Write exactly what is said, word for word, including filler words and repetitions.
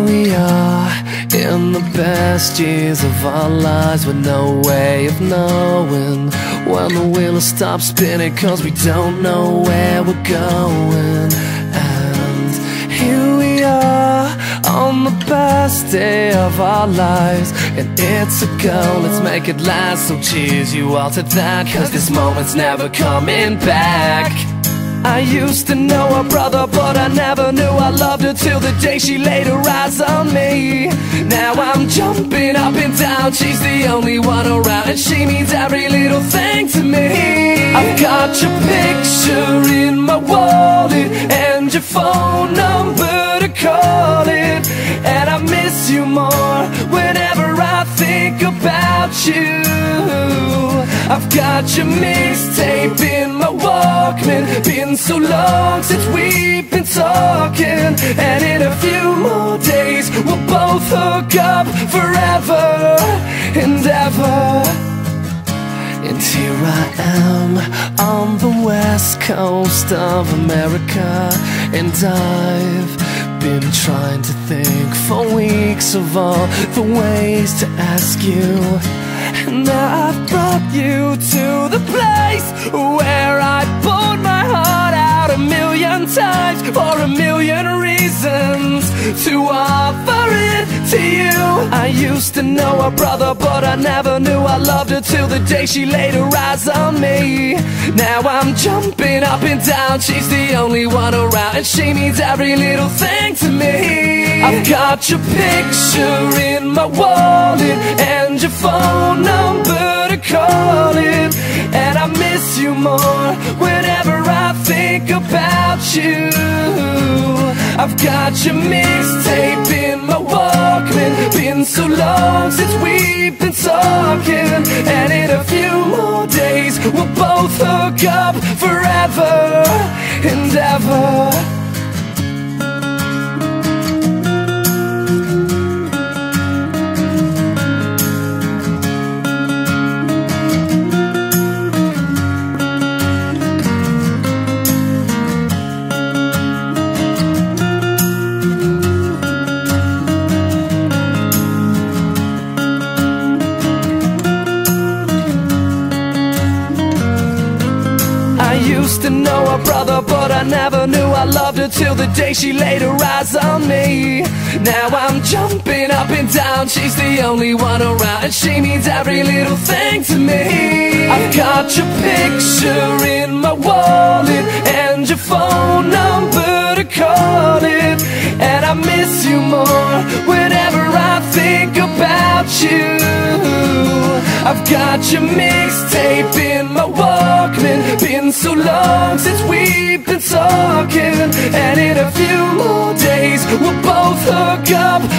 we are in the best years of our lives, with no way of knowing when the wheel stops spinning, 'cause we don't know where we're going. And here we are on the best day of our lives, and it's a go, let's make it last. So cheers you all to that, 'cause this moment's never coming back. I used to know her brother, but I never knew I loved her till the day she laid her eyes on me. Now I'm jumping up and down, she's the only one around, and she means every little thing to me. I've got your picture in my wallet and your phone number to call it, and I miss you more whenever I think about you. I've got your mixtape in my Walkman, been so long since we've been talking, and in a few more days we'll both hook up forever and ever. And here I am on the west coast of America, and I've been trying to think for weeks of all the ways to ask you. And now I've brought you to the place where I poured my heart out a million times for a million reasons to offer it to you. I used to know her brother, but I never knew I loved her till the day she laid her eyes on me. Now I'm jumping up and down, she's the only one around, and she means every little thing to me. I've got your picture in my wallet and your phone number to call it, and I miss you more whenever I think about you. I've got your mixtape in my Walkman, been so long since we've been talking, and in a few more days we'll both hook up forever and ever. I used to know her brother, but I never knew I loved her till the day she laid her eyes on me. Now I'm jumping up and down, she's the only one around, and she means every little thing to me. I've got your picture in my wallet and your phone number to call it, and I miss you more whenever I think about you. I've got your mixtape in my Walkman, been so long since we've been talking, and in a few more days we'll both hook up